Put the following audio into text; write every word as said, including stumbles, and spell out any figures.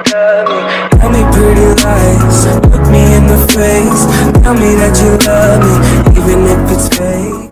love me. Tell me pretty lies, look me in the face. Tell me that you love me, even if it's fake.